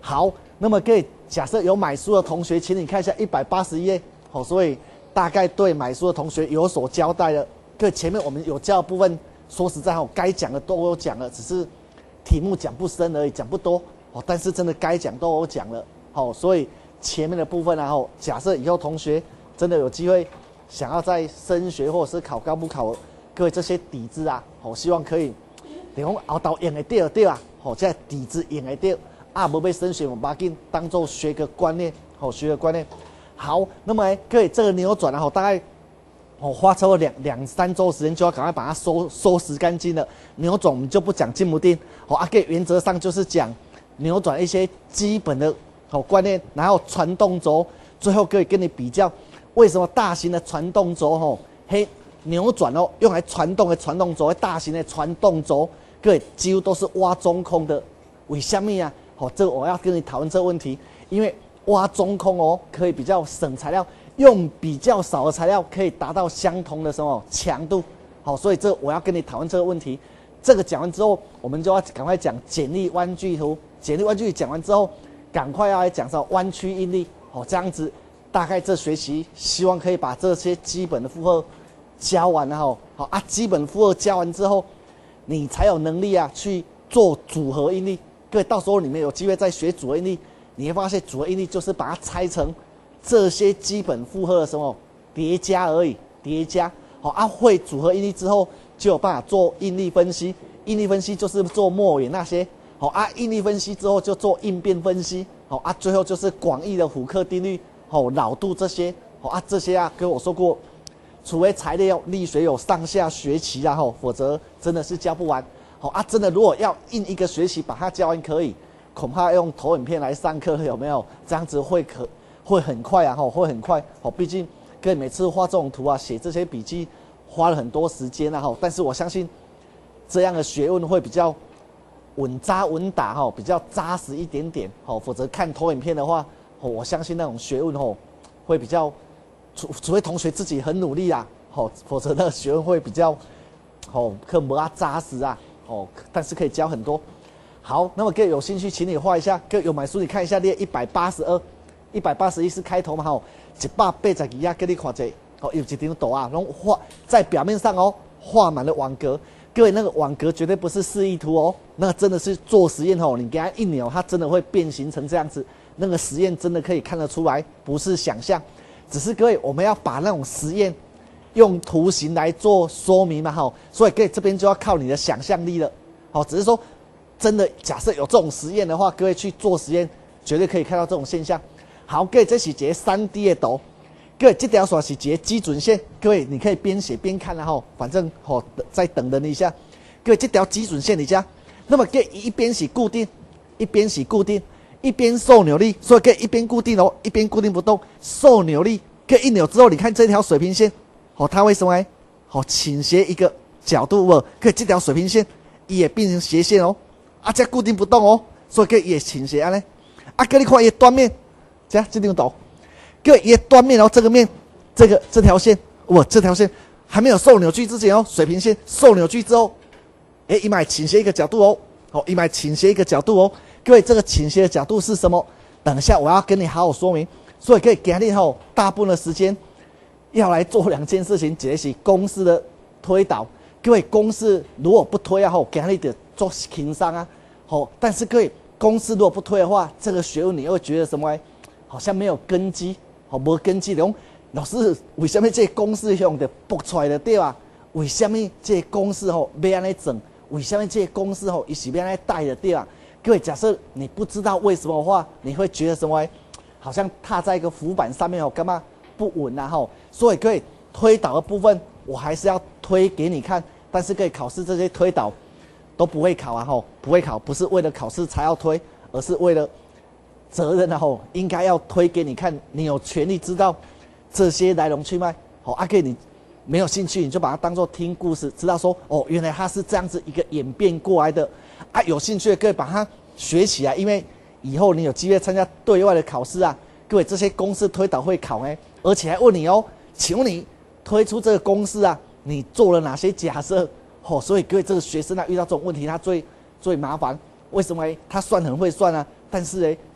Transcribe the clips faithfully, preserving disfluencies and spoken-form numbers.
好，那么各位假设有买书的同学，请你看一下一百八十页，好，所以大概对买书的同学有所交代了。各位前面我们有教的部分，说实在哈，该讲的都有讲了，只是题目讲不深而已，讲不多哦。但是真的该讲都有讲了，好，所以前面的部分然后假设以后同学真的有机会想要在升学或者是考高不考，各位这些底子啊，好，希望可以，等讲熬到用得到对啊，好，这底子用得到啊，不被升学我们把它当做学个观念，好，学个观念。好，那么各位这个扭转然后大概。哦，花超过两两三周时间就要赶快把它收收拾干净了。扭转我们就不讲进不定，哦，啊，给原则上就是讲扭转一些基本的好观念，然后传动轴，最后可以跟你比较为什么大型的传动轴吼，嘿扭转哦，用来传动的传动轴，大型的传动轴，各位几乎都是挖中空的，为什么啊？好，这个我要跟你讨论这个问题，因为挖中空哦，可以比较省材料。用比较少的材料可以达到相同的什么强度，好，所以这我要跟你讨论这个问题。这个讲完之后，我们就要赶快讲剪力弯矩图。剪力弯矩讲完之后，赶快要来讲到弯曲应力，好，这样子大概这学期希望可以把这些基本的负荷教完了哈。好啊，基本负荷教完之后，你才有能力啊去做组合应力。各位到时候你们有机会再学组合应力，你会发现组合应力就是把它拆成。这些基本负荷的什么叠加而已，叠加好啊，会组合应力之后，就有办法做应力分析。应力分析就是做末尾那些好啊，应力分析之后就做应变分析好啊，最后就是广义的虎克定律好，老度这些好啊，这些啊跟我说过，除非材料力学有上下学期啊吼，否则真的是教不完好啊。真的如果要印一个学期把它教完可以，恐怕用投影片来上课有没有？这样子会可。会很快啊，吼，会很快，吼，毕竟各位每次画这种图啊，写这些笔记花了很多时间啊，吼，但是我相信这样的学问会比较稳扎稳打，吼，比较扎实一点点，吼，否则看投影片的话，吼，我相信那种学问，吼，会比较，除除非同学自己很努力啊，吼，否则那个学问会比较，吼，可不啊扎实啊，吼，但是可以教很多。好，那么各位有兴趣，请你画一下，各位有买书你看一下列一百八十二。一百八十一是开头嘛吼，一百八十二啊，给你看一下，哦，有一张图啊，然后画在表面上哦，画满了网格。各位那个网格绝对不是示意图哦，那个真的是做实验哦，你给它一扭，它真的会变形成这样子。那个实验真的可以看得出来，不是想象。只是各位我们要把那种实验用图形来做说明嘛吼，所以各位这边就要靠你的想象力了。好，只是说真的假设有这种实验的话，各位去做实验，绝对可以看到这种现象。好，各位这是一个三 D 的图，各位这条线是一个基准线，各位你可以边写边看然后，反正吼、哦、再等等一下，各位这条基准线你加，那么各位一边是固定，一边是固定，一边受扭力，所以各位一边固定哦，一边固定不动，受扭力，各位一扭之后，你看这条水平线，哦，它为什么呢？好、哦、倾斜一个角度哦，各位这条水平线也变成斜线哦，啊这固定不动哦，所以各位也倾斜啊呢，啊各位看也断面。这样这张图，各位也断面哦，这个面，这个这条线，哇，这条线还没有受扭曲之前哦，水平线受扭曲之后，哎，一买倾斜一个角度哦，好，一买倾斜一个角度哦，各位这个倾斜的角度是什么？等一下我要跟你好好说明。所以可以给你后大部分的时间要来做两件事情，一个是公式的推导，各位公式如果不推啊后，给你的做轻伤啊，好，但是各位公式如果不推的话，这个学问你会觉得什么？好像没有根基，好无根基的讲，老师为什么这个公式用的拨出来的对啊？为什么这个公式吼要安尼整？为什么这个公式吼伊是要安尼带的对啊？各位假设你不知道为什么的话，你会觉得什么？好像踏在一个浮板上面哦，干嘛不稳啊吼？所以各位推导的部分，我还是要推给你看，但是各位考试这些推导都不会考啊吼，不会考，不是为了考试才要推，而是为了。责任然后应该要推给你看，你有权利知道这些来龙去脉。好，阿给你没有兴趣，你就把它当做听故事，知道说哦，原来它是这样子一个演变过来的。啊，有兴趣的各位把它学起来，因为以后你有机会参加对外的考试啊，各位这些公式推导会考哎，而且还问你哦，请问你推出这个公式啊，你做了哪些假设？哦，所以各位这个学生啊遇到这种问题，他最最麻烦。为什么？他算很会算啊，但是哎。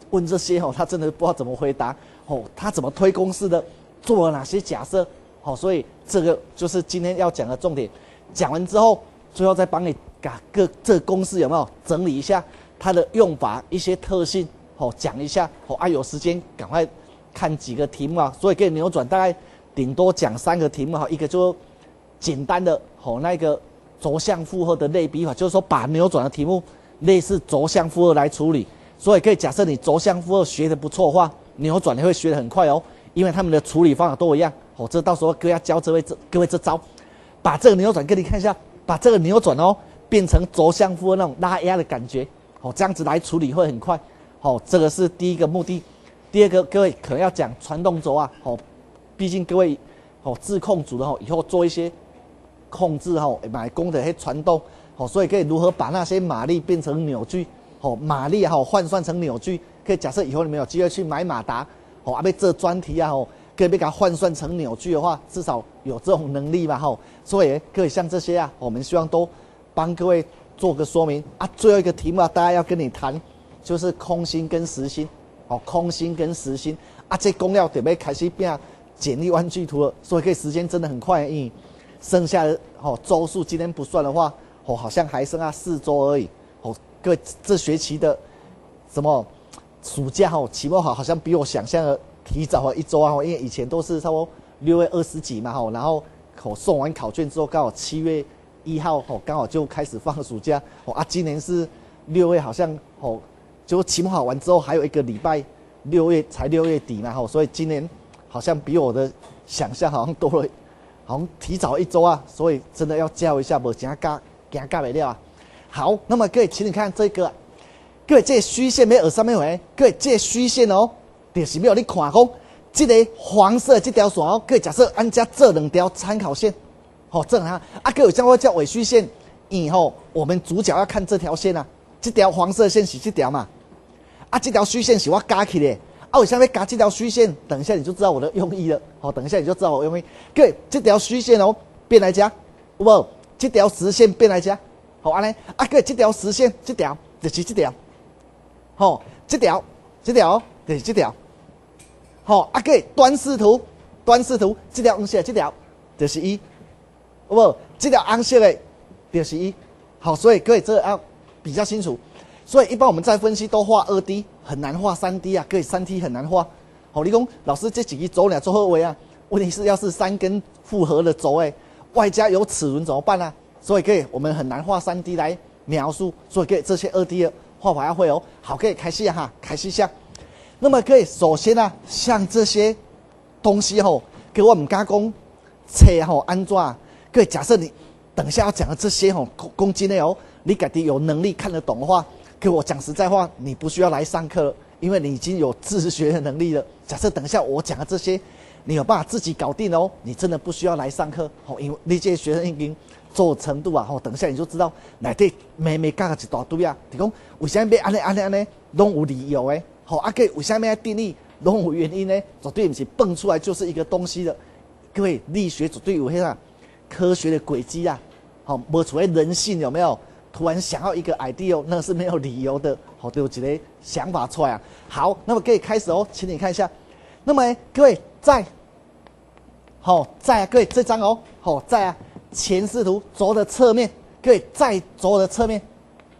问这些哦，他真的不知道怎么回答哦，他怎么推公式的，做了哪些假设，好，所以这个就是今天要讲的重点。讲完之后，最后再帮你把各这个公式有没有整理一下它的用法、一些特性，好，讲一下，好啊，有时间赶快看几个题目啊，所以可以扭转大概顶多讲三个题目哈，一个就简单的好那个轴向负荷的类比法，就是说把扭转的题目类似轴向负荷来处理。所以可以假设你轴向负荷学得不错的话，扭转你会学得很快哦，因为他们的处理方法都一样。哦，这到时候哥要教这位这各位这招，把这个扭转给你看一下，把这个扭转哦变成轴向负荷那种拉压的感觉，哦，这样子来处理会很快。哦，这个是第一个目的。第二个，各位可能要讲传动轴啊，哦，毕竟各位哦自控组的哦，以后做一些控制哦，买功的些传动，哦，所以可以如何把那些马力变成扭矩。哦，马力哈、啊、换算成扭矩，可以假设以后你们有机会去买马达，哦，啊，被这专题啊，哦，可以被给它换算成扭矩的话，至少有这种能力吧，哈、哦。所以各位像这些啊，我们希望都帮各位做个说明啊。最后一个题目啊，大家要跟你谈，就是空心跟实心，哦，空心跟实心啊，这公料准备开始变简易弯矩图了，所以可以时间真的很快，因为剩下的哦周数今天不算的话，哦，好像还剩下四周而已，哦。各位，这学期的什么暑假哈，期末考好像比我想象的提早了一周啊，因为以前都是差不多六月二十几嘛哈，然后我送完考卷之后，刚好七月一号哦，刚好就开始放暑假哦啊，今年是六月好像哦，就期末考完之后还有一个礼拜，六月才六月底嘛哈，所以今年好像比我的想象好像多了，好像提早一周啊，所以真的要教一下，不然教教教不了啊。好，那么各位，请你看这个，各位这个虚线要学什么话？各位这个虚线哦，就是要你看讲，这个黄色这条线哦，各位假设按加这两条参考线，好、哦，这哈啊，各位将会叫伪虚线，以后我们主角要看这条线啊，这条黄色线是这条嘛，啊，这条虚线是我加起的，啊，为什么要加这条虚线？等一下你就知道我的用意了，好、哦，等一下你就知道我的用意。各位，这条虚线哦，变来加，有无？这条实线变来加。好安尼，啊个这条实线，这条就是这条，吼、哦，这条，这条就是这条，吼、哦，啊个端视图，端视图，这条红色这条就是一，有无？这条红色的就是一，好，所以各位这个要比较清楚。所以一般我们在分析都画二 D， 很难画三 D 啊，各位三 D 很难画。好，你讲老师这几个轴俩做何为啊？问题是要是三根复合的轴诶，外加有齿轮怎么办啊？所以可以，我们很难画 三 D 来描述，所以可以这些 二 D 的画法要会哦。好，可以开始哈，开始一下。那么可以首先啊，像这些东西吼、哦，给我们加工车吼安装。各位假设你等一下要讲的这些吼、哦、公斤的哦，你自己有能力看得懂的话，给我讲实在话，你不需要来上课了，因为你已经有自学的能力了。假设等一下我讲的这些，你有办法自己搞定哦，你真的不需要来上课哦，因为你这些学生已经。做程度啊，吼，等一下你就知道内底每每加一大堆啊。就讲为什么要安尼安尼安尼，拢有理由诶。吼，啊个为什么要定义，拢有原因呢？绝对不是蹦出来就是一个东西的。各位，力学绝对有迄个科学的轨迹啊。好，无除非人性有没有突然想要一个 idea， 那是没有理由的。好，都有一个想法出来啊。好，那么可以开始哦，请你看一下。那么各位在，好在啊，各位这张哦，好在啊。前视图轴的侧面，各位在轴的侧面，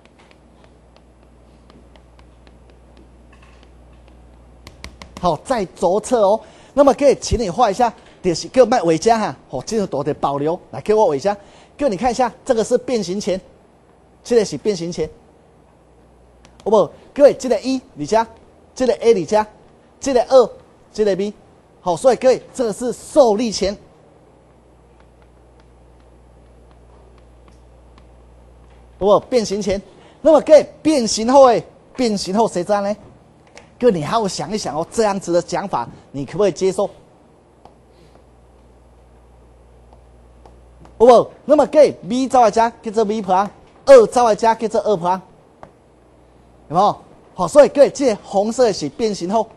好，在轴侧哦。那么各位，请你画一下，就是给我卖尾加哈，哦，这个多的保留，来给我尾加。各位你看一下，这个是变形前，这个是变形前，好不？各位，这个一你加，这个 A 你加，这个二，这个 B， 好，所以各位这个是受力前。不变形前，那么各位变形后诶，变形后谁知道呢？各位你还要想一想哦，这样子的讲法你可不可以接受？不，那么各位 v 招来加叫做 v 普昂，二招来加叫做二普昂，有没有？好，所以各位这红色是变形后，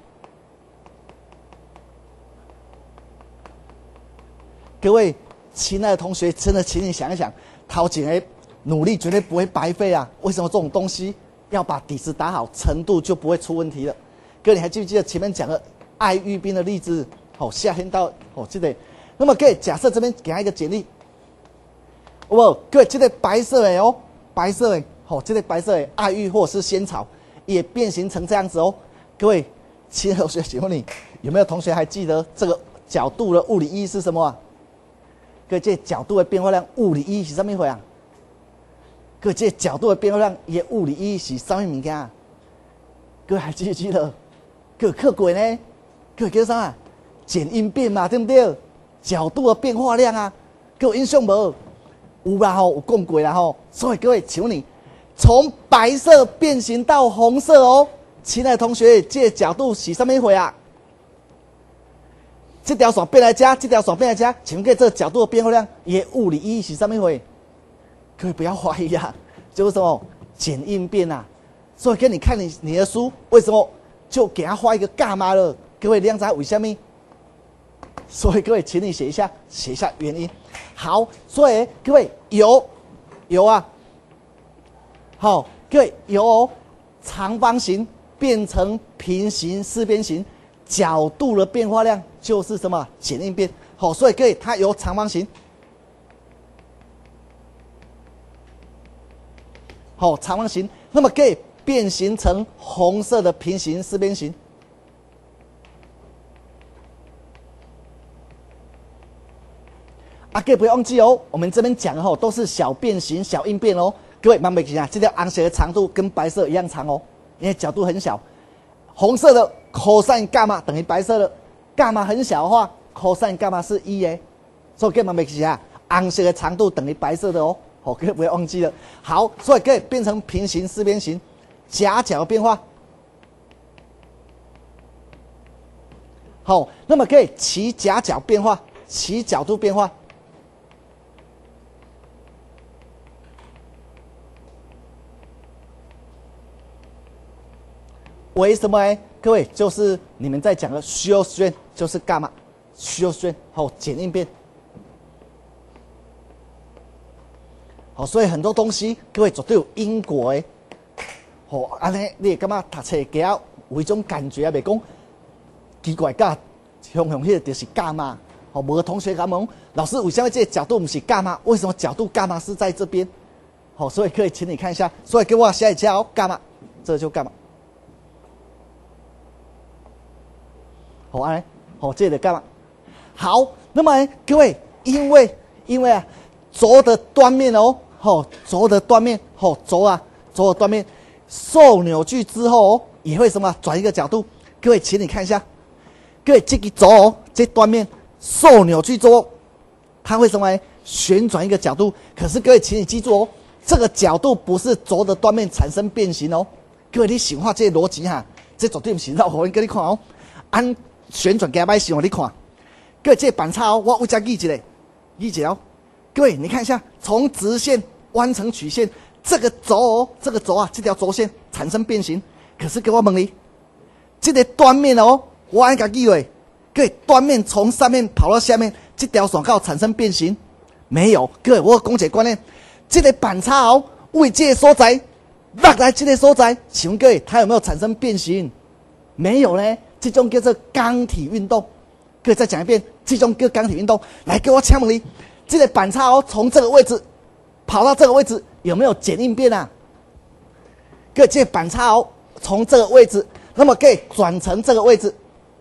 各位亲爱的同学，真的请你想一想，陶景诶。努力绝对不会白费啊！为什么这种东西要把底子打好，程度就不会出问题了？ 各位你还记不记得前面讲的爱玉冰的例子？好、哦，夏天到哦，这个。那么各位假设这边给他一个简历，有无？各位这个白色的哦，白色的，好、哦，这个白色的爱玉或者是仙草也变形成这样子哦。各位，亲爱的同学，请问你有没有同学还记得这个角度的物理意义是什么啊？各位，这个角度的变化量物理意义是什么回啊？各位，这个角度的变化量也物理意义是什么物件啊？各位还记不记得？各位课过呢？各位叫啥？简因变嘛，对不对？角度的变化量啊，各位印象无？有啦吼，有讲过啦吼。所以各位，请问你从白色变形到红色哦，亲爱的同学，这个角度是什么回啊？这条线变来加，这条线变来加，请问各位这个角度的变化量，也物理意义是什么回？各位不要怀疑啊，就是什么简应变啊。所以跟你看你你的书，为什么就给他画一个伽马了？各位亮仔为什么？所以各位，请你写一下，写一下原因。好，所以各位有有啊，好，各位由长方形变成平行四边形，角度的变化量就是什么简应变。好，所以各位它由长方形，好长方形，那么可以变形成红色的平行四边形。啊，各位不要忘记哦，我们这边讲的吼都是小变形、小应变哦。各位慢慢记下，这条红色的长度跟白色一样长哦，因为角度很小。红色的 cos 伽马等于白色的伽马很小的话 ，cos 伽马是一耶，所以各位慢慢记下，红色的长度等于白色的哦。好，各位不要忘记了。好，所以可以变成平行四边形，夹角变化。好，那么可以其夹角变化，其角度变化。为什么呢？各位，就是你们在讲的需要宣，就是伽马需要宣，好简应变。好，所以很多东西，各位绝对有因果的。好，安尼你会感觉读册给啊有一种感觉啊，袂讲奇怪甲雄雄迄个就是伽马。好，某个同学甲问老师，为什么这个角度不是伽马？为什么角度伽马是在这边？好，所以可以请你看一下，所以给我写一下哦，伽马，这就伽马。好啊，好，这个干嘛？好，那么各位，因为因为啊，轴的端面哦，好，轴的端面，好，轴啊，轴的端面受扭矩之后哦，也会什么转一个角度。各位，请你看一下，各位这个轴哦，这端面受扭矩之后，它会什么旋转一个角度。可是各位，请你记住哦，这个角度不是轴的端面产生变形哦。各位，你想化这个逻辑哈，这绝对不是绕口令给你看哦，按。旋转加摆想你看，各位这个板擦哦，我有加记一个，记一哦。各位你看一下，从直线弯成曲线，这个轴哦，这个轴啊，这条轴线产生变形。可是给我问你，这个端面哦，我按加记位，各位端面从上面跑到下面，这条线有产生变形没有？各位我讲一个观念，这个板擦哦，为这个所在落来这个所在，请问各位它有没有产生变形？没有呢。这种叫做刚体运动，各位再讲一遍，这种叫刚体运动。来，给我请问你，这个板擦哦，从这个位置跑到这个位置，有没有简应变啊？各位，这个板擦哦，从这个位置，那么可以转成这个位置，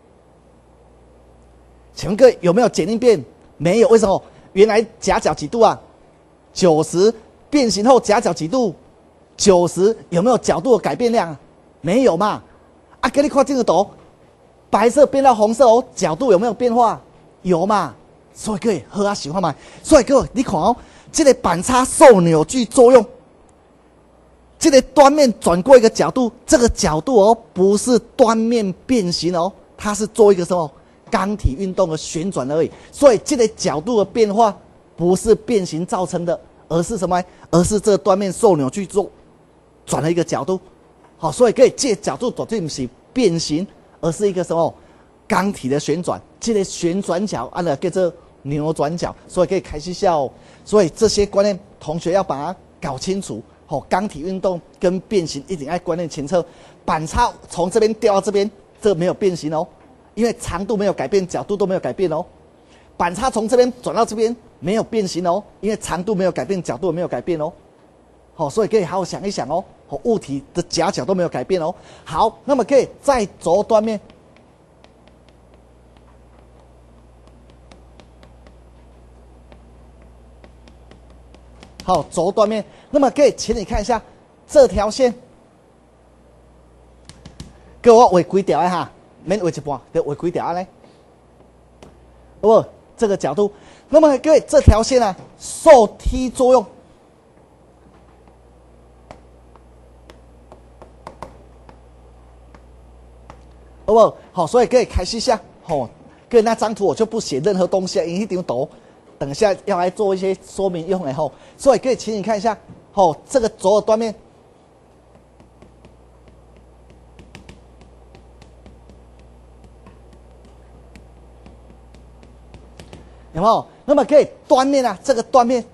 请问各位有没有简应变？没有，为什么？原来夹角几度啊？九十，变形后夹角几度？九十，有没有角度的改变量啊？没有嘛？啊，给你看这个图。白色变到红色哦，角度有没有变化？有嘛？所以各位好啊，喜欢嘛？所以各位你看哦，这个板擦受扭矩作用，这个端面转过一个角度，这个角度哦不是端面变形哦，它是做一个什么刚体运动的旋转而已。所以这个角度的变化不是变形造成的，而是什么？而是这个端面受扭矩做转了一个角度。好，所以各位这个角度绝对不是变形。而是一个什么钢体的旋转，这个旋转角按了叫做扭转角，所以可以开始笑、哦。所以这些观念，同学要把它搞清楚。好、哦，钢体运动跟变形一定要观念清楚。板擦从这边掉到这边， 这没有变形哦，因为长度没有改变，角度都没有改变哦。反差从这边转到这边没有变形哦，因为长度没有改变，角度也没有改变哦。好、哦，所以可以好好想一想哦。哦，物体的夹角都没有改变哦。好，那么可以在轴端面。好，轴端面，那么可以请你看一下这条线，给我画几条的哈，免画一半，得画几条呢？好不？这个角度，那么各位这条线啊，受踢作用，好不好？好，所以可以开始一下，好，各位那张图我就不写任何东西啊，因为一定懂。等一下要来做一些说明用以后，所以可以请你看一下，哦，这个轴的端面，有没有？那么可以端面啊，这个端面，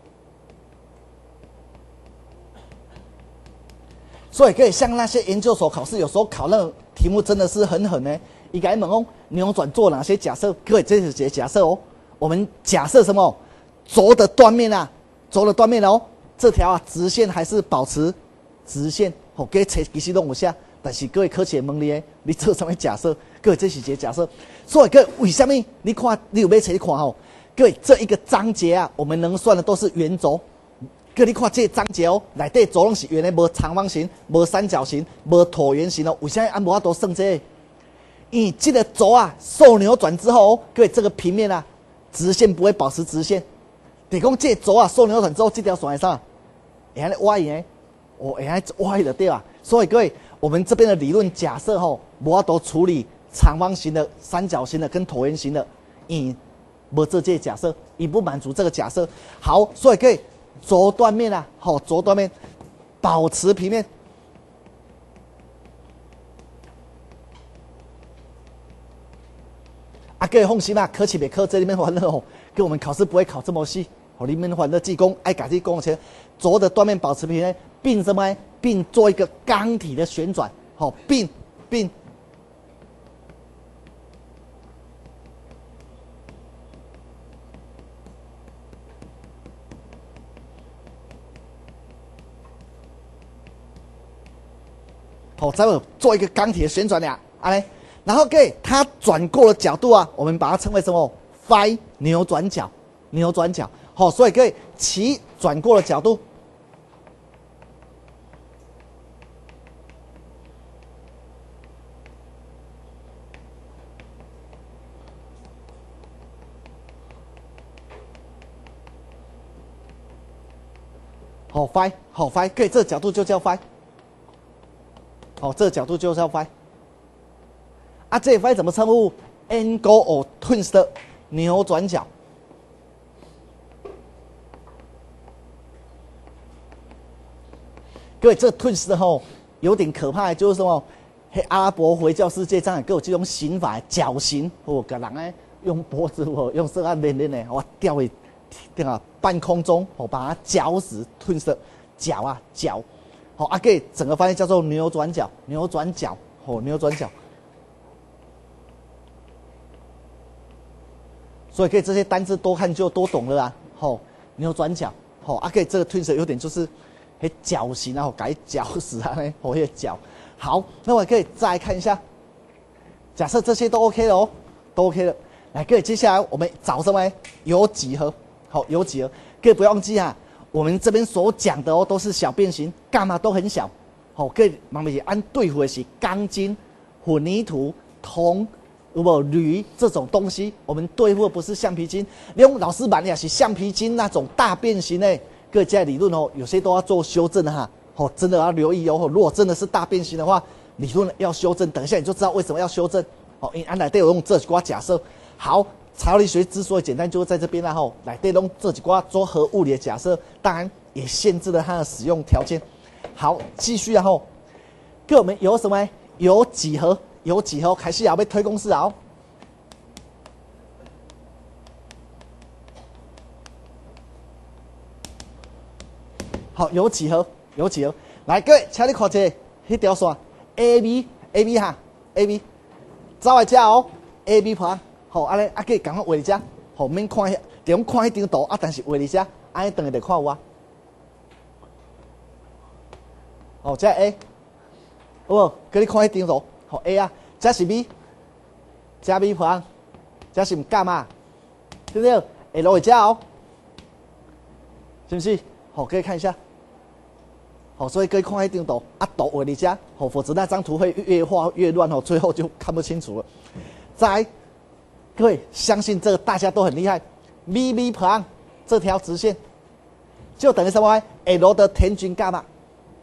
所以可以像那些研究所考试，有时候考那个题目真的是很狠呢。一个问哦，扭转做哪些假设？各位这是些假设哦。我们假设什么？轴的端面啊，轴的端面哦，这条啊直线还是保持直线？哦，给切其实弄一下，但是各位科学问你诶，你做什么假设？各位这是一个假设，所以各位为什么你看你有没有切看哦？各位这一个章节啊，我们能算的都是圆轴。各位你看这个章节哦，内底轴拢是圆的，无长方形，无三角形，无椭圆形哦。为什么按无法度算这个？因为这个轴啊受扭转之后哦，各位这个平面啊。直线不会保持直线，等于讲这轴啊受扭转之后，这条线是啥？会安尼歪的，哦，会安尼歪的对吧？所以各位，我们这边的理论假设吼，无法度处理长方形的、三角形的跟椭圆形的，因无做这个假设，伊不满足这个假设。好，所以各位轴端面啊，好，轴端面保持平面。啊，各位放心啦，考试别考这里面欢乐哦，跟我们考试不会考这么细。哦，里面欢乐技工爱改这工钱，轴的端面保持平面，并什么？并做一个钢体的旋转，好、哦，并并。好、哦，再做一个钢铁的旋转呀，啊嘞。然后各位，它转过的角度啊，我们把它称为什么 ？phi 扭转角，扭转角。好、哦，所以各位，其转过的角度，好 phi， 好 phi， 各位，这个角度就叫 phi。好、哦，这个角度就叫 phi。啊，这个 phi 怎么称呼 ？angle of twist 的扭转角。各位，这个 twist 吼有点可怕，就是什么？嘿，阿拉伯回教世界上也有这种刑法，绞刑，哦，个人呢用脖子哦，用手啊连连的，我吊在对啊半空中，哦，把它绞死 twist 绞啊绞。好、哦，啊，给整个翻译叫做扭转角，扭转角，哦，扭转角。所以可以这些单字多看就多懂了啊！吼、哦，扭转角，吼、哦，啊，可以这个 twist 有点就是嘿绞刑啊，改绞死啊，嘞，吼，那绞。好，那我可以再来看一下，假设这些都 OK 了哦，都 OK 了。来，各位，接下来我们找什么？有几何？好，有几何？各位不要忘记啊，我们这边所讲的哦，都是小变形，干嘛都很小。好、哦，各位，慢慢是按对付的是钢筋、混凝土、铜。如果铝这种东西，我们对付的不是橡皮筋，用老师版也是橡皮筋那种大变形诶。各位在理论哦，有些都要做修正的哈。哦，真的要留意哦。如果真的是大变形的话，理论要修正。等一下你就知道为什么要修正。哦，因为安来对我用这几挂假设。好，材料力学之所以简单，就是在这边啦。吼，来对用这几挂做核物理的假设，当然也限制了它的使用条件。好，继续然后，各位我们有什么？有几何？有几何？开始要被推公式啊！好，有几何？有几何？来，各位，请你看这迄条线 A B A B 哈 A B 走来遮哦 ，A B 盘，吼，安尼啊，计赶快画伫遮，吼，免看遐，就讲看迄张图啊，但是画伫遮，安尼等下就看有啊。哦，这 A， 有无？佮你看迄张图，吼 A 啊，这是 B， 这 B 盘，这是毋干嘛？对不对？下落伫遮哦，是不是？好，可以看一下。好，所以可以看迄张图，啊，图画伫遮，好，否则那张图会越画越乱哦，最后就看不清楚了。再来，各位相信这个大家都很厉害 ，V V 旁这条直线就等于什么 ？L 的田均伽马。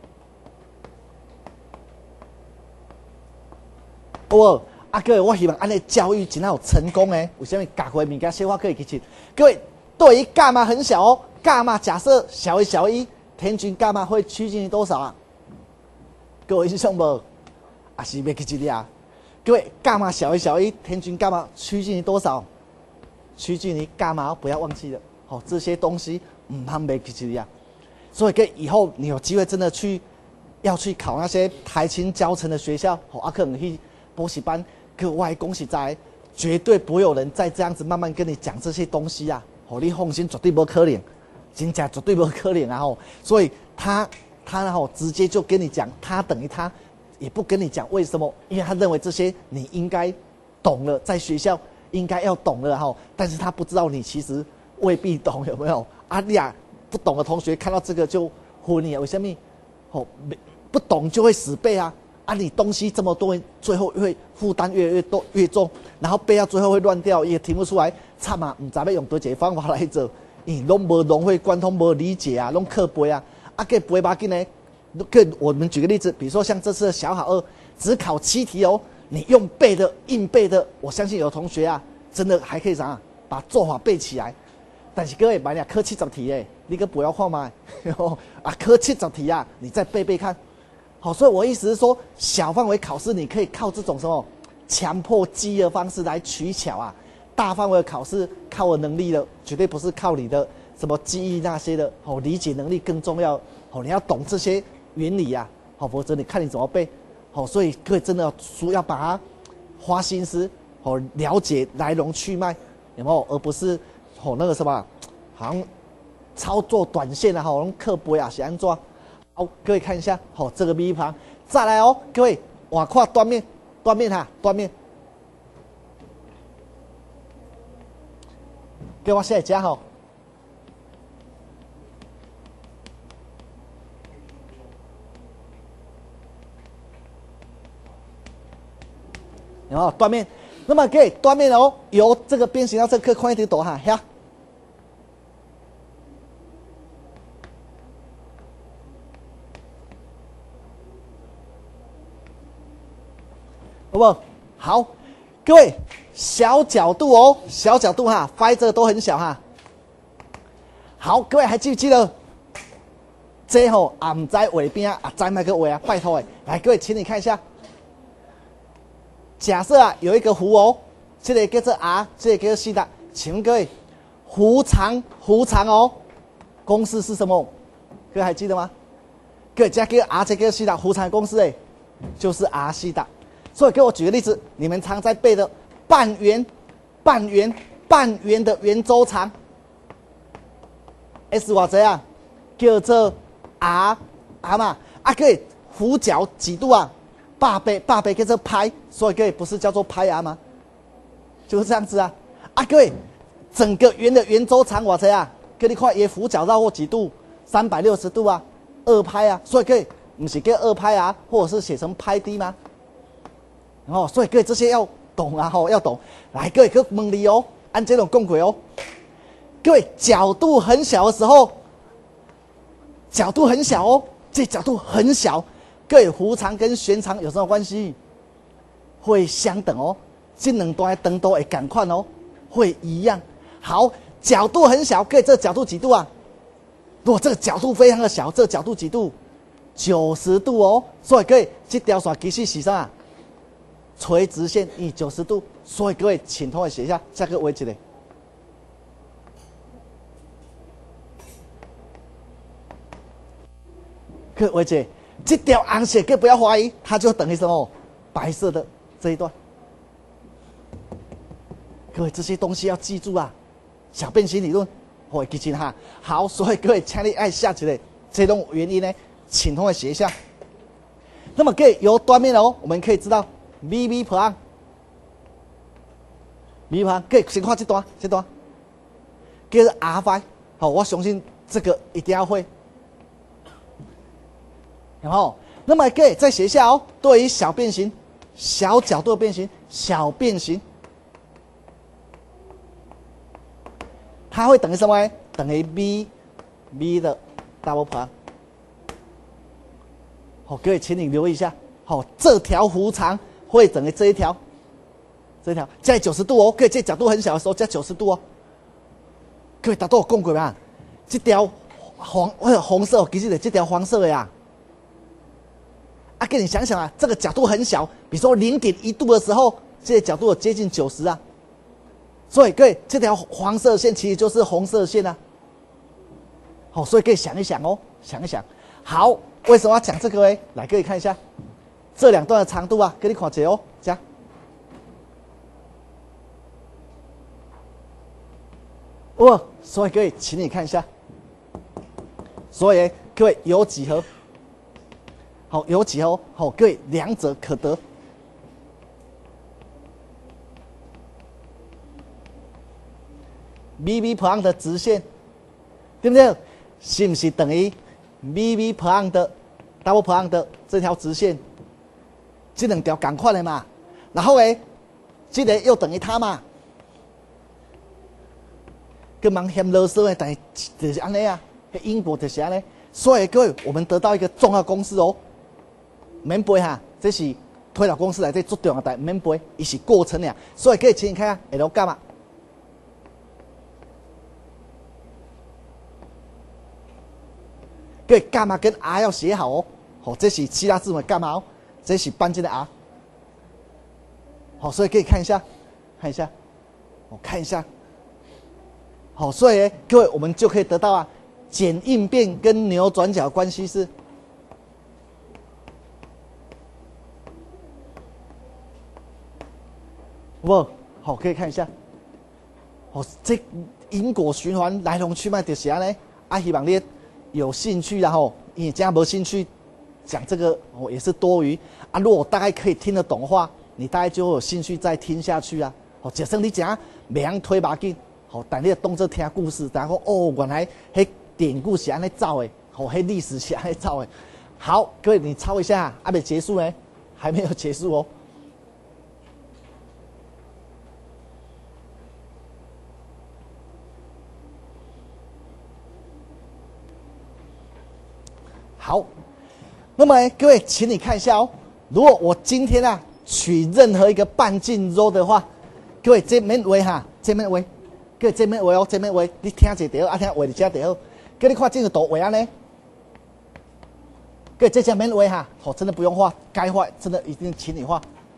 哦，啊，各位，我希望安尼教育真有成功诶。为什么教会物件小可可以记清？各位，对于伽马很小哦，伽马假设小于小于一。田均伽马会趋近于多少啊？各位印象无？啊是要记这里啊？各位，伽马小于小于一，田均伽马趋近于多少？趋近于伽马，不要忘记了。好、哦，这些东西唔通袂记这里啊。所以，以后你有机会真的去要去考那些台清教程的学校，好、哦，啊可能去补习班，各位恭喜在，绝对不会有人再这样子慢慢跟你讲这些东西啊。好、哦，你放心，绝对不可能。真假绝对不可怜啊！吼，所以他他然后直接就跟你讲，他等于他也不跟你讲为什么，因为他认为这些你应该懂了，在学校应该要懂了哈，但是他不知道你其实未必懂，有没有？啊，你啊不懂的同学看到这个就昏你，为什么？哦，不懂就会死背啊！啊，你东西这么多，最后会负担越来越多越重，然后背到最后会乱掉，也听不出来，差嘛，唔知要用多几个方法来做。你拢无融会贯通，无理解啊，拢课背啊，啊，给背把紧呢？跟我们举个例子，比如说像这次的小考二，只考七题哦，你用背的、硬背的，我相信有同学啊，真的还可以啥，把做法背起来。但是各位，买俩科七十题诶，你个不要看嘛，啊，科七十题啊，你再背背看。好，所以我意思是说，小范围考试你可以靠这种什么强迫记忆的方式来取巧啊。大范围的考试靠我能力的，绝对不是靠你的什么记忆那些的。哦，理解能力更重要。哦，你要懂这些原理呀、啊。好，否则你看你怎么背。好，所以各位真的书要把它花心思，哦，了解来龙去脉，有没有？而不是哦那个什么，好像操作短线啊，好，用课背啊，是安怎？好，各位看一下，好、哦，这个 B 旁，再来哦，各位，我看端面，端面哈，端面。给我写加吼，然后断面，那么可以断面哦，由这个边形到这个宽一点多哈，呀，好不好？好，各位。小角度哦，小角度哈，发这个都很小哈。好，各位还记不记得？这吼啊，唔在尾边啊，在那个尾啊，拜托哎，来各位，请你看一下。假设啊，有一个弧哦，这个叫做 R， 这个叫做西塔。请问各位，弧长弧长哦，公式是什么？各位还记得吗？各位，这个 R， 这个叫西塔，弧长的公式哎，就是 R 西塔。所以给我举个例子，你们常在背的。半圆，半圆，半圆的圆周长 ，S 我怎样叫做 R R 嘛？啊，各位弧角几度啊？八倍，八倍叫做派，所以各位不是叫做派 R 吗？就是这样子啊！啊，各位整个圆的圆周长我怎样？给你看，也弧角绕过几度？三百六十度啊，二派啊，所以各位不是叫二派啊，或者是写成派 D 吗？哦，所以各位这些要。懂啊吼，要懂。来，各位去问你哦，按这种共轨哦。各位角度很小的时候，角度很小哦，这角度很小。各位弧长跟弦长有什么关系？会相等哦，这两段的长度会赶快哦，会一样。好，角度很小，各位这个角度几度啊？如果这个角度非常的小，这个角度几度？九十度哦。所以各位这条线其实是啥？垂直线以九十度，所以各位请同学写一下这个位置的。各位位置，这条红线，各位不要怀疑，它就等于什么？白色的这一段。 各位这些东西要记住啊，小变形理论，我记清哈。好，所以各位请你爱下起来，这种原因呢，请同学写一下。那么各位由端面哦，我们可以知道 v v prime。V prime，各位先看这段，这段叫做 R five。好，我相信这个一定要会。然后，那么各位再写一下哦，对于小变形、小角度的变形、小变形，它会等于什么呢？等于 v v 的 double prime。好，各位请你留意一下。好，这条弧长会等于这一条，这一条加九十度哦。各位这角度很小的时候加九十度哦。各位大家都有讲过嘛？这条黄或者红色，其实是这条黄色的呀。啊，给你想想啊，这个角度很小，比如说零点一度的时候，这个角度有接近九十啊。所以各位，这条黄色线其实就是红色线啊。好，所以可以想一想哦，想一想。好，为什么要讲这个呢？来，各位看一下这两段的长度啊，给你看一下哦，这样。哦，所以各位，请你看一下。所以各位有几何？好，有几何？好，各位两者可得。v v prime 的直线，对不对？是不是等于 v v prime 的 double prime 的这条直线？这两条同款的嘛。然后呢，这个又等于它嘛。跟忙嫌啰嗦的，但是就是安尼啊，因果就是安尼。所以各位，我们得到一个重要公式哦，免背哈，这是推导公式来这最重要的，免背，伊是过程呀。所以可以请你看下 L 伽马。各位伽马跟 R 要写好哦，好，这是希腊字母伽马哦，这是半径的 R。好，所以可以看一下，看一下，我看一下。好，所以各位我们就可以得到啊，剪应变跟扭转角关系是，不，好，可以看一下。好，这因果循环来龙去脉就是安尼。啊，希望你有兴趣然后，因为这样没兴趣讲这个哦也是多余啊。如果大概可以听得懂的话，你大概就会有兴趣再听下去啊。好，假设你讲袂晓推把紧。好，但你要当作听故事，然后哦，原来迄典故是安尼走的，好，迄历史是安尼走的。好，各位你抄一下，还没结束呢，还没有结束哦。好，那么各位，请你看一下哦。如果我今天啊取任何一个半径 ρ 的话，各位这面为哈，这面为。个这面画哦，这面画，你听一就好，啊听画就遮就好。个你看这个图画安尼，个这下面画哈，哦真的不用画，该画真的一定请你画。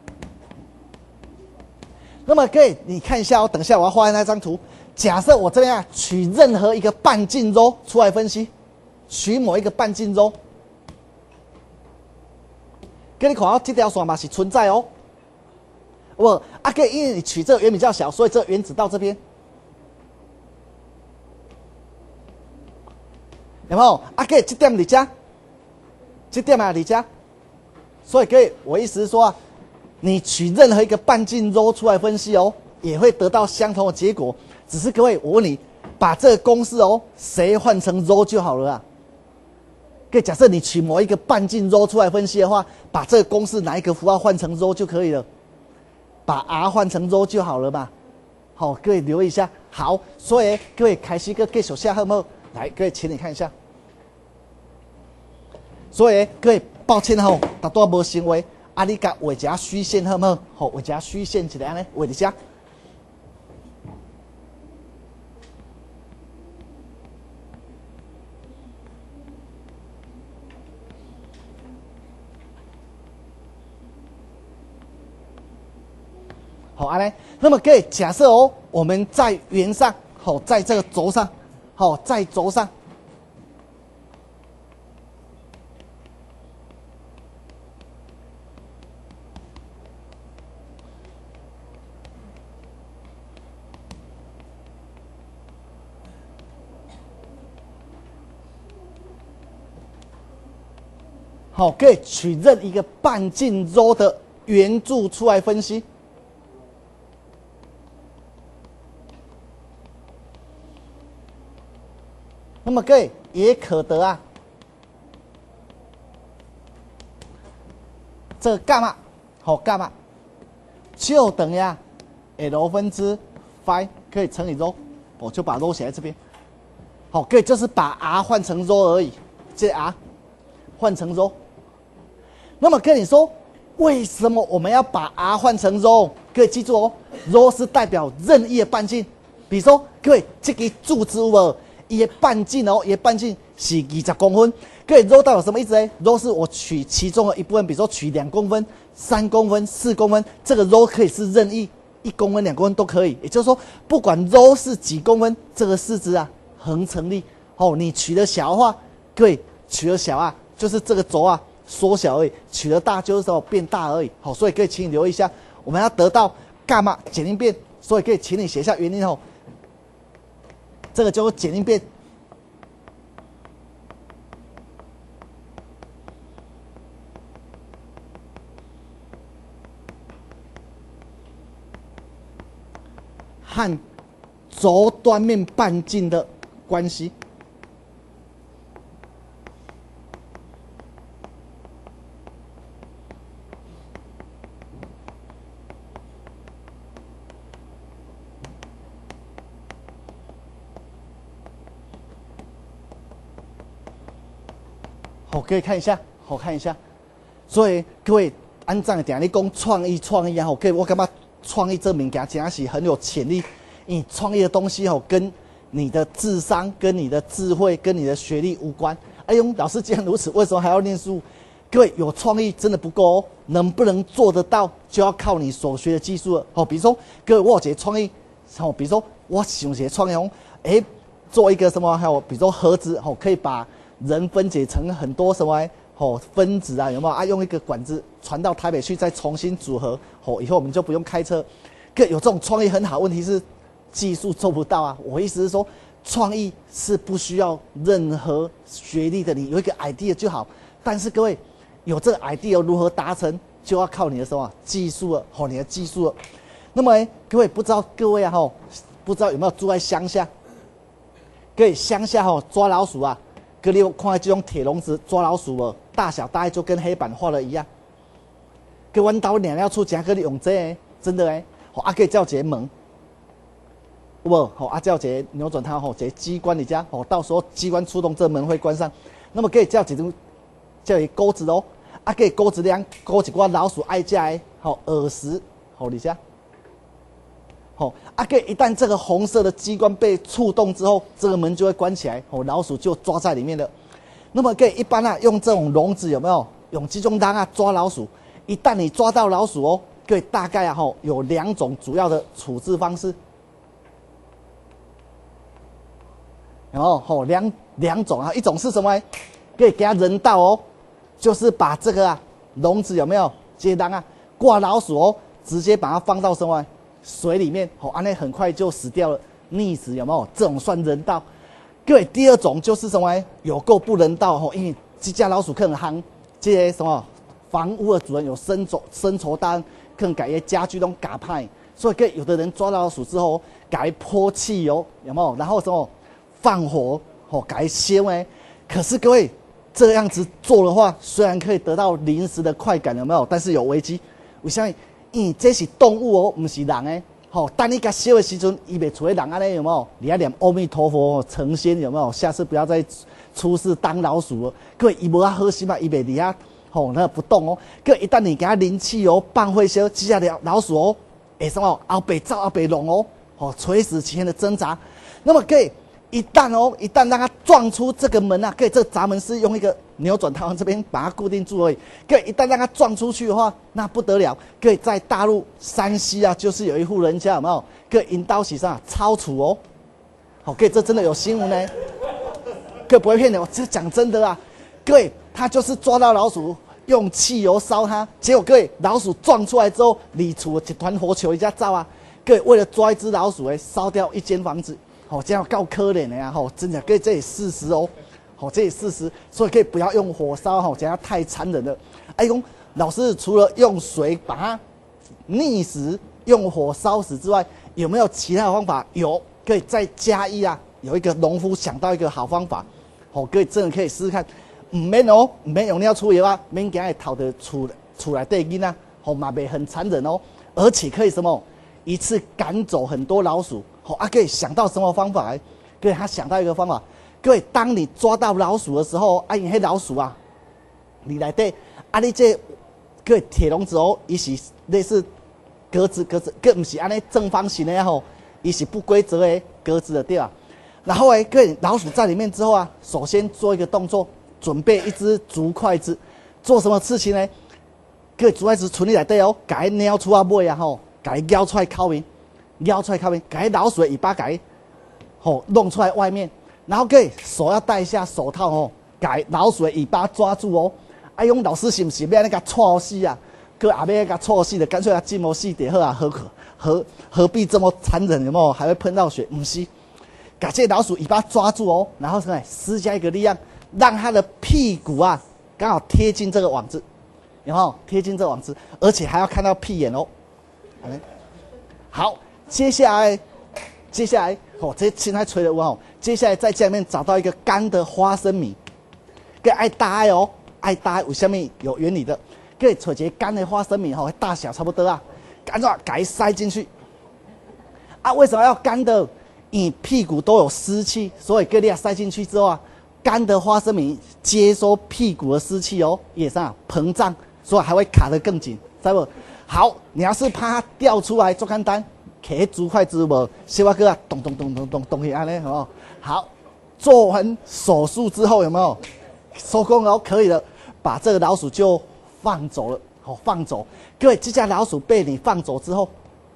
那么各位你看一下哦，等一下我要画那张图。假设我这边啊取任何一个半径 ρ 出来分析，取某一个半径 ρ， 个你看哦，这条线嘛是存在哦。我啊个因为你取这个圆比较小，所以这个圆只到这边。有没有？啊，可以这点在这，这点啊在这，所以可以，我意思是说啊，你取任何一个半径 ρ 出来分析哦，也会得到相同的结果。只是各位，我问你，把这个公式哦，谁换成 ρ 就好了啊？可以假设你取某一个半径 ρ 出来分析的话，把这个公式哪一个符号换成 ρ 就可以了，把 r 换成 ρ 就好了嘛。好，各位留意一下。好，所以各位开始个继续下好不好？来，各位，请你看一下。所以各位，抱歉吼，大多无成为啊，你甲画一下虚线好不好？好，画一下虚线一个安尼，画一下。好，安尼。那么各位，假设哦，我们在圆上，好，在这个轴上，好，在轴上。 好，可以取任一个半径 ρ 的圆柱出来分析。那么各位也可得啊，这个伽马，好伽马，就等于啊 L 分之 phi 可以乘以 ρ， 我就把 ρ 写在这边。好，各位就是把 r 换成 ρ 而已，这 r 换成 ρ。那么跟你说，为什么我们要把 r 换成 ρ？ 各位记住哦 ，ρ 是代表任意的半径。比如说，各位这个柱子有无？伊的半径哦，伊的半径是二十公分。各位 ρ 代表什么意思呢 ？ρ 是我取其中的一部分，比如说取两公分、三公分、四公分，这个 ρ 可以是任意一公分、两公分都可以。也就是说，不管 ρ 是几公分，这个式子啊恒成立。哦，你取得小的话，各位取得小啊，就是这个轴啊缩小而已；取得大就是什么变大而已。好，所以可以请你留意一下，我们要得到伽马简应变，所以可以请你写一下原因哦。这个叫做简应变。和轴端面半径的关系。好，可以看一下，好看一下。所以各位，按照点你讲创意创意啊，好，各位我感觉创意这物件真是很有潜力。你创业的东西哦，跟你的智商、跟你的智慧、跟你的学历无关。哎呦，老师既然如此，为什么还要念书？各位有创意真的不够哦，能不能做得到，就要靠你所学的技术了。哦，比如说，各位我有一个创意，哦，比如说我想一个创意哦，哎，做一个什么？还有比如说盒子，哦，可以把人分解成很多什么？哦，分子啊，有没有啊？用一个管子传到台北去，再重新组合。哦，以后我们就不用开车。各位有这种创意很好，问题是技术做不到啊。我意思是说，创意是不需要任何学历的，你有一个 idea 就好。但是各位有这个 idea 如何达成，就要靠你的什么技术了，哦，你的技术了。那么各位不知道各位啊，吼，不知道有没有住在乡下？各位乡下吼抓老鼠啊，各位有看这种铁笼子抓老鼠哦，大小大概就跟黑板画的一样。各位阮兜娘要出钱，各位用这个，真的诶，吼啊，可以叫一个门。有无？吼啊，叫一个扭转它，吼，一个机关伫遮，吼，到时候机关出动，这门会关上。那么可以叫一种叫一个钩子哦，啊，可以钩子两钩一寡老鼠爱食的，吼，耳石，吼伫遮。吼，啊，可以一旦这个红色的机关被触动之后，这个门就会关起来，吼，老鼠就抓在里面了。那么可以一般啊，用这种笼子有没有？用这种当啊抓老鼠，一旦你抓到老鼠哦，各位大概啊吼有两种主要的处置方式。然后吼两两种啊，一种是什么？可以给它人道哦，就是把这个啊笼子有没有接当啊挂老鼠哦，直接把它放到什么水里面，吼，安内很快就死掉了，溺死有没有？这种算人道。各位，第二种就是什么？有够不人道吼，因为这家老鼠可能夯，这些什么房屋的主人有深仇深仇大恨，可能改些家具都嘎派，所以各位有的人抓到老鼠之后，改泼汽油有没有？然后什么？放火，吼，改烧诶。可是各位这样子做的话，虽然可以得到临时的快感，有没有？但是有危机。为什么？因为这是动物哦，不是人诶。吼，当你甲烧的时阵，伊袂像人安尼有没有？你要念阿弥陀佛成仙有没有？下次不要再出世当老鼠了。各位，伊无啊好心嘛，伊袂离啊，吼，那不动哦。各位，一旦你给它淋汽油、放火烧，这下的老鼠哦，会什么？后背走，后背弄哦，吼，垂死其间的挣扎。那么各位。一旦哦，一旦让它撞出这个门啊，可以，这个闸门是用一个扭转套这边把它固定住而已。可以，一旦让它撞出去的话，那不得了。可以在大陆山西啊，就是有一户人家有没有？可以引刀洗上超处哦。好，可以，这真的有新闻呢。各位不会骗你，我这讲真的啊。各位，他就是抓到老鼠，用汽油烧它，结果各位老鼠撞出来之后，里处一团火球一下照啊。各位为了抓一只老鼠，哎，烧掉一间房子。哦，这样够可怜的呀！吼，真的，各位这也事实哦。 好，这是事实，所以可以不要用火烧哈，这样太残忍了。哎，公老师除了用水把它溺死、用火烧死之外，有没有其他的方法？有，可以再加一啊。有一个农夫想到一个好方法，好，各位真的可以试试看。唔免哦，唔免用料出油啊，免惊会逃得出出来对囡啊，好嘛袂很残忍哦，而且可以什么一次赶走很多老鼠，好啊，可以想到什么方法？各位他想到一个方法，各位当你抓到老鼠的时候，啊，因迄老鼠啊，你来对，啊，你这各位铁笼子哦，伊是类似格子格子，更不是安尼正方形的吼，伊是不规则的格子的对吧？然后哎，各位老鼠在里面之后啊，首先做一个动作，准备一只竹筷子，做什么事情呢？各位竹筷子存起来对哦，给它撩出啊尾啊吼，给它撩出来靠面，撩出来靠面，给它老鼠的尾巴给吼弄出来外面，然后各位手要戴一下手套哦，给老鼠的尾巴抓住哦。哎，用老师是不是要那个戳死啊？各位也要那个戳死的，干脆啊金毛细点好啊，何可何何必这么残忍？有没有？还会喷到血？不是。把这老鼠尾巴抓住哦，然后什么施加一个力量，让它的屁股啊刚好贴近这个网子，有没有贴近这个网子？而且还要看到屁眼哦。好，接下来，接下来哦，这现在吹了哇哦，接下来在家里面找到一个干的花生米，跟爱搭哦，爱搭有下面有原理的，跟找一个干的花生米吼，大小差不多啊，干脆给它塞进去。啊，为什么要干的？你屁股都有湿气，所以各位啊塞进去之后啊，干的花生米接收屁股的湿气哦，也是啊膨胀，所以还会卡得更紧，知道不？好，你要是怕它掉出来做简单，摕竹筷子无，小我哥啊咚咚咚咚咚咚起安尼哦。好，做完手术之后有没有收工哦？可以了，把这个老鼠就放走了，好放走。各位，这家老鼠被你放走之后。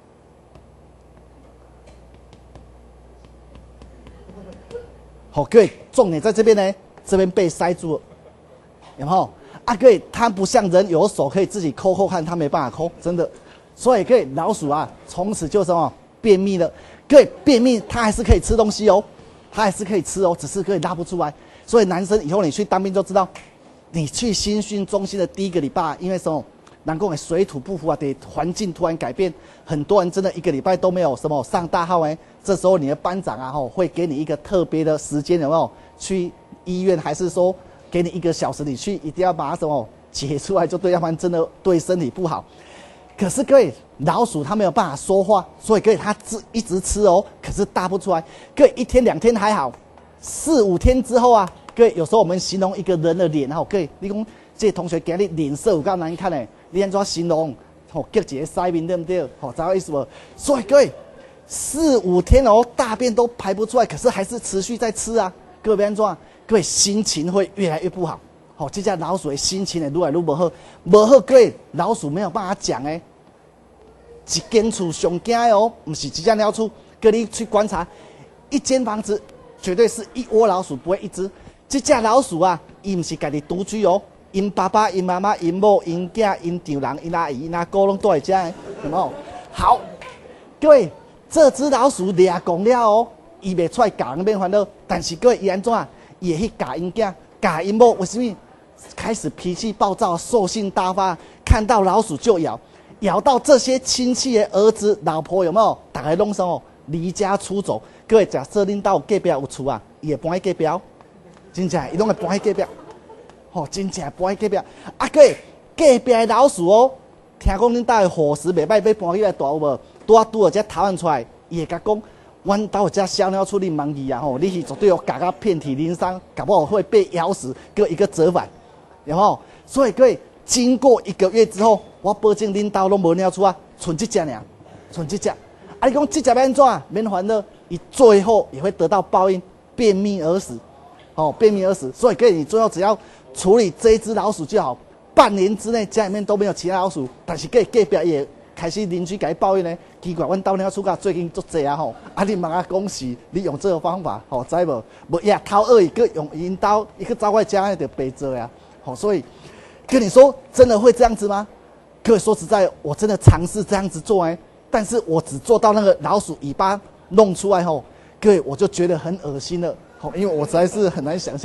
好，各位，重点在这边呢，这边被塞住了，有没有？啊，各位，它不像人有手可以自己抠抠看，它没办法抠，真的。所以各位，老鼠啊，从此就什么便秘了。各位，便秘它还是可以吃东西哦，它还是可以吃哦，只是可以拉不出来。所以男生以后你去当兵就知道，你去新训中心的第一个礼拜，因为什么？南宫的水土不服啊，得环境突然改变，很多人真的一个礼拜都没有什么上大号哎。这时候你的班长啊，吼会给你一个特别的时间，有没有？去医院还是说给你一个小时，你去一定要把它什么解出来就对，要不然真的对身体不好。可是各位，老鼠它没有办法说话，所以各位它吃一直吃哦，可是大不出来。各位一天两天还好，四五天之后啊，各位有时候我们形容一个人的脸，吼，各位你讲这同学今日脸色有够难看嘞。你安怎形容？吼、哦，夹一个塞面对不对？吼、哦，知道意思不？所以各位，四五天哦，大便都排不出来，可是还是持续在吃啊。各位安怎？各位心情会越来越不好。吼、哦，这只老鼠的心情会愈来愈不好，不好。各位，老鼠没有办法讲诶。一间厝上惊的哦，不是一只鸟鼠。各位去观察，一间房子绝对是一窝老鼠，不会一只。这只老鼠啊，伊不是家己独居哦。因爸爸、因妈妈、因某、因囝、因丈人、因阿姨、因阿姑拢都在家，有没有？好，各位，这只老鼠抓讲了哦，伊袂出来咬人免烦恼，但是各位伊安怎？伊会去咬因囝、咬因某，为什么？开始脾气暴躁、兽性大发，看到老鼠就咬，咬到这些亲戚的儿子、老婆有没有？大家拢什么？离家出走。各位，假设恁到隔壁有厝啊，伊会搬去隔壁，真正伊拢会搬去隔壁。哦，真正搬去隔壁，啊，各位隔壁的老鼠哦，听讲恁兜的伙食袂歹，要搬去来大有无？拄啊拄啊，只逃出来，伊会甲讲，阮兜有只小鸟出恁忙伊啊吼，你是绝对有咬到遍体鳞伤，搞不好会被咬死，个一个折返，有冇？所以各位，经过一个月之后，我保证恁兜拢无鸟出啊，剩这只尔，剩这只。啊，你讲这只要安怎？免烦恼，伊最后也会得到报应，便秘而死。哦，便秘而死。所以各位，你最后只要处理这一只老鼠就好，半年之内家里面都没有其他老鼠，但是隔隔壁也开始邻居给抱怨呢，奇怪，阮兜鸟鼠甲最近足济啊吼，啊你问啊恭喜你用这个方法，吼、哦、知无？无呀，偷二一个用引刀，一个招怪家就白做呀，好、哦，所以跟你说，真的会这样子吗？各位说实在，我真的尝试这样子做哎，但是我只做到那个老鼠尾巴弄出来吼，各位我就觉得很恶心了，吼、哦，因为我实在是很难想象。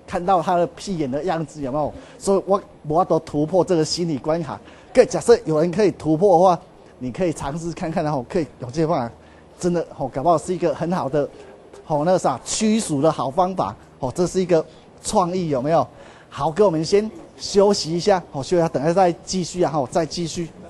看到他的屁眼的样子，有没有？所以我我都突破这个心理关卡。可假设有人可以突破的话，你可以尝试看看，然后可以有这方法，真的哦，搞不好是一个很好的哦，那个啥驱鼠的好方法哦，这是一个创意，有没有？好，哥，我们先休息一下，好，休息一下，等下再继续啊，好，再继续。